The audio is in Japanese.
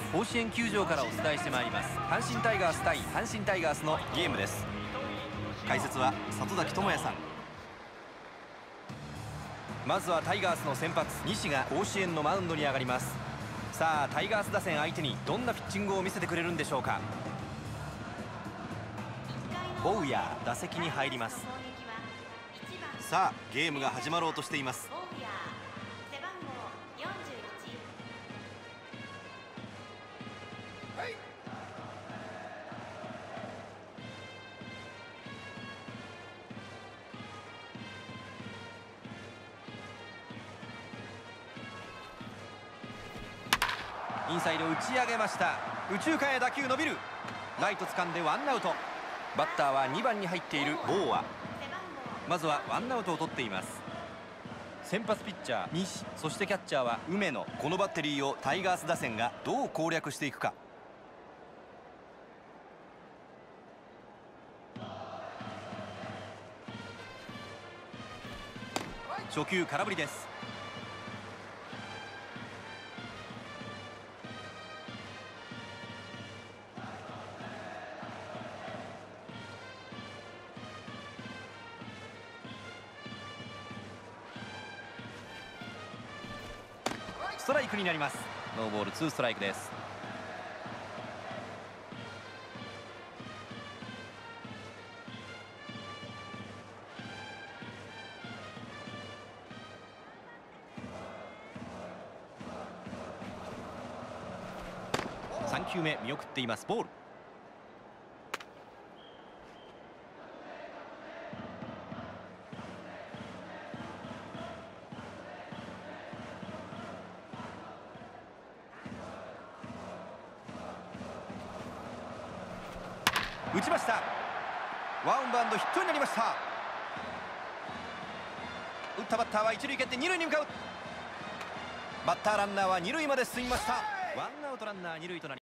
甲子園球場からお伝えしてまいります。阪神タイガース対阪神タイガースのゲームです。解説は里崎智也さん。まずはタイガースの先発西が甲子園のマウンドに上がります。さあタイガース打線相手にどんなピッチングを見せてくれるんでしょうか。ボウヤー打席に入ります。さあゲームが始まろうとしています。インサイド打ち上げました。右中間へ打球伸びる。ライト掴んでワンアウト。バッターは2番に入っているボーア。まずはワンアウトを取っています。先発ピッチャー西、そしてキャッチャーは梅野。このバッテリーをタイガース打線がどう攻略していくか。初球空振りです。ストライクになります。ノーボール2ストライクです。3球目見送っています。ボール。打ちました。ワンバウンドヒットになりました。打ったバッターは一塁蹴って二塁に向かう。バッターランナーは二塁まで進みました。ワンアウトランナー二塁となります。